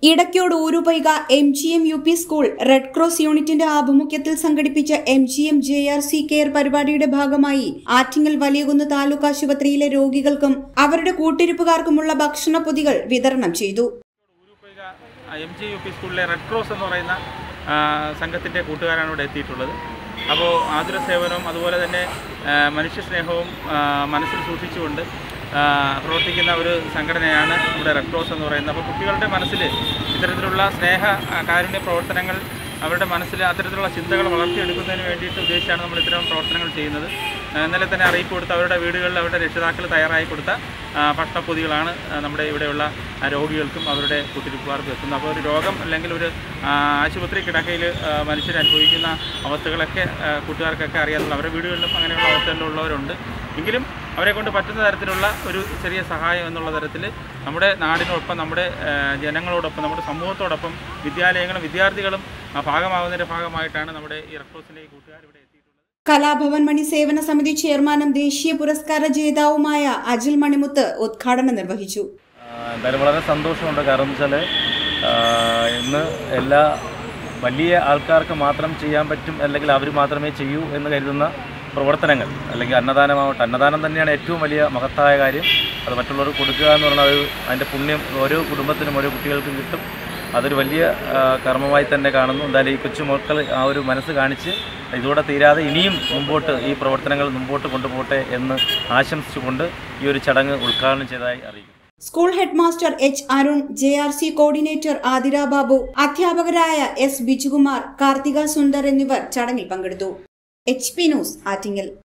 Edakkode Urupoika MGM UP school red cross യൂണിറ്റിന്റെ ആഭിമുഖ്യത്തിൽ സംഘടിപ്പിച്ച MGM JRC കെയർ പരിപാടിയുടെ ഭാഗമായി ആറ്റിങ്ങൽ വലിയകുന്ന് താലൂക്ക് ആശുപത്രിയിലെ രോഗികൾക്കും അവരുടെ കൂട്ടിരിപ്പുകാർക്കുമുള്ള ഭക്ഷണപ്പൊതികൾ വിതരണം ചെയ്തു. MGM UP സ്കൂളിലെ റെഡ് ക്രോസ് എന്ന് പറയുന്ന സംഘത്തിന്റെ കൂട്ടുകാരാണ് ഇവിടെ എത്തിയിട്ടുള്ളത്. അപ്പോൾ ആതുര സേവനവും അതുപോലെ തന്നെ മനുഷ്യസ്നേഹവും മനസ്സിൽ സൂക്ഷിച്ചുകൊണ്ട് പ്രവർത്തിക്കുന്ന ഒരു സംഘടനയാണ് ഇവിടെ റെഡ് ക്രോസ് എന്ന് പറയുന്നത്. അപ്പോൾ കുട്ടികളുടെ മനസ്സിൽ ഇത്തരത്തിലുള്ള സ്നേഹ കാരുണ്യ പ്രവർത്തനങ്ങൾ അവരുടെ മനസ്സിൽ അത്തരത്തിലുള്ള ചിന്തകൾ വളർത്തിയെടുക്കുന്നതിന് വേണ്ടിയിട്ട് ഉദ്ദേശിച്ചാണ് നമ്മൾ ഇത്തരം പ്രവർത്തനങ്ങൾ ചെയ്യുന്നത്. ഇന്നലെ തന്നെ അറിയിപ്പ് കൊടുത്ത അവരുടെ വീടുകളിൽ അവരുടെ രക്ഷിതാക്കൾ തയ്യാറായി കൊടുത്ത ഭക്ഷണപ്പൊതികളാണ് നമ്മുടെ ഇവിടെയുള്ള രോഗികൾക്കും അവരുടെ കൂട്ടിരിപ്പുകാർക്കും എത്തുന്നത്. അപ്പോൾ ഒരു രോഗം അല്ലെങ്കിൽ ഒരു ആശുപത്രി കിടക്കയിൽ മനുഷ്യർ അനുഭവിക്കുന്ന അവസ്ഥകളൊക്കെ കൂട്ടുകാർക്കൊക്കെ അറിയാനുള്ള അവരുടെ വീടുകളിലും അങ്ങനെയുള്ള അവസ്ഥകളിലുള്ളവരുണ്ട്. എങ്കിലും അവരെ കൊണ്ട് പറ്റുന്ന തരത്തിലുള്ള ഒരു ചെറിയ സഹായം എന്നുള്ള തരത്തിൽ നമ്മുടെ നാടിനോടൊപ്പം നമ്മുടെ ജനങ്ങളോടൊപ്പം നമ്മുടെ സമൂഹത്തോടൊപ്പം വിദ്യാലയങ്ങളും വിദ്യാർത്ഥികളും ഭാഗമാകുന്നതിൻ്റെ ഭാഗമായിട്ടാണ് നമ്മുടെ ഈ റെഡ് ക്രോസിലെ കൂട്ടുകാർ ഇവിടെ എത്തിയിട്ടുള്ളത്. കലാഭവൻ മണി സേവന സമിതി ചെയർമാനും ദേശീയ പുരസ്കാര ജേതാവുമായ അജിൽ മണിമുത്ത് ഉദ്ഘാടനം നിർവഹിച്ചു. എന്തായാലും വളരെ സന്തോഷമുണ്ട്. കാരണം വെച്ചാൽ ഇന്ന് എല്ലാ വലിയ ആൾക്കാർക്ക് മാത്രം ചെയ്യാൻ പറ്റും അല്ലെങ്കിൽ അവർ മാത്രമേ ചെയ്യൂ എന്ന് കരുതുന്ന പ്രവർത്തനങ്ങൾ അല്ലെങ്കിൽ അന്നദാനമാവട്ടെ, അന്നദാനം തന്നെയാണ് ഏറ്റവും വലിയ മഹത്തായ കാര്യം. അത് മറ്റുള്ളവർക്ക് കൊടുക്കുക എന്ന് പറഞ്ഞാൽ അതിൻ്റെ പുണ്യം ഓരോ കുടുംബത്തിനും ഓരോ കുട്ടികൾക്കും കിട്ടും. അതൊരു വലിയ കർമ്മമായി തന്നെ കാണുന്നു. എന്തായാലും ഈ കൊച്ചുമക്കൾ ആ ഒരു മനസ്സ് കാണിച്ച് ഇതോടെ തീരാതെ ഇനിയും മുമ്പോട്ട് ഈ പ്രവർത്തനങ്ങൾ മുമ്പോട്ട് കൊണ്ടുപോകട്ടെ എന്ന് ആശംസിച്ചുകൊണ്ട് ഈ ഒരു ചടങ്ങ് ഉദ്ഘാടനം ചെയ്തതായി അറിയിക്കുന്നു. School head master H. Arun, JRC coordinator Athira Babu, അധ്യാപകരായ S. ബിജുകുമാർ, കാർത്തിക സുന്ദർ എന്നിവർ ചടങ്ങിൽ പങ്കെടുത്തു. HP news Attingal.